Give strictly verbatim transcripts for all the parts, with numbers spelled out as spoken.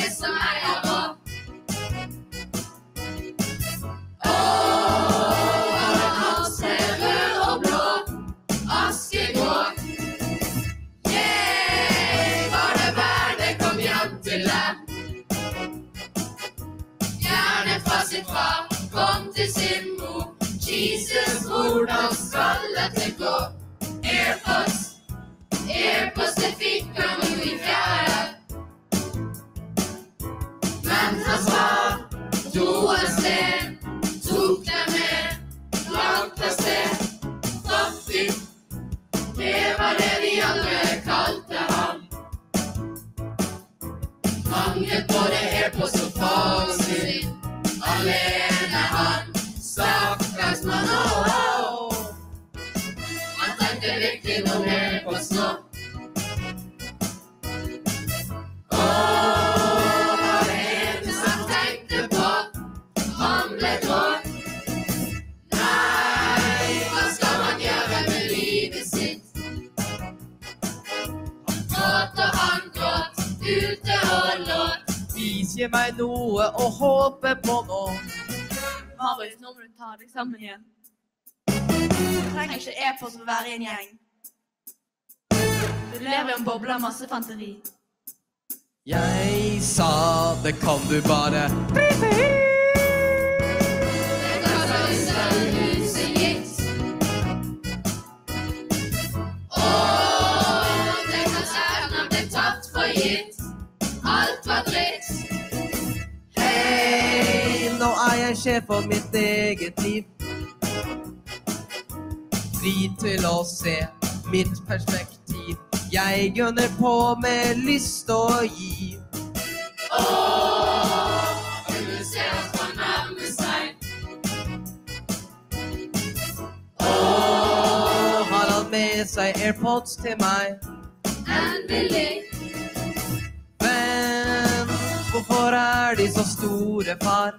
som eier råd. Åh, alt er rød og blå, aske går. Yeah, var det verden kom hjem til deg. Gjerne fra sitt far, kom til sin mor. Jesus, hvordan skal dette gå? Airpods, Airpods, det fikk han jo i fjerde. Men hans far dro av sted, tok dem med, langt av sted. Fattig, det var det vi andre kalte ham. Manglet både Airpods og far sin, alene han, stakkars mann, åh, åh. Han tenkte virkelig noe mer på snå. Åh, var det eneste han tenkte på, han ble tråd. Nei, hva skal man gjøre med livet sitt? Han gråt og han gråt, ute og låt. Vis meg noe å håpe på nå. Marius, nå må du ta deg sammen igjen. Du trenger ikke Airpods for å være i en gjeng. Du lever i en boble av masse fanteri. Jeg sa det kan du bare. Det kan sølv huset gitt. Åh, det kan Erna ble tatt for gitt. Alt var dritt. Hei, nå er jeg sjef for mitt eget liv. Fri til å se mitt perspektiv. Jeg gønner på med lyst å gi. Åh, kunne se oss fornærme seg. Åh, har han med seg Airpods til meg? Endelig. Men hvorfor er de så store, far?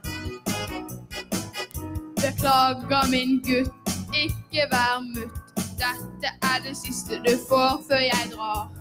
Beklager min gutt, ikke vær mutt. Dette er det siste du får før jeg drar.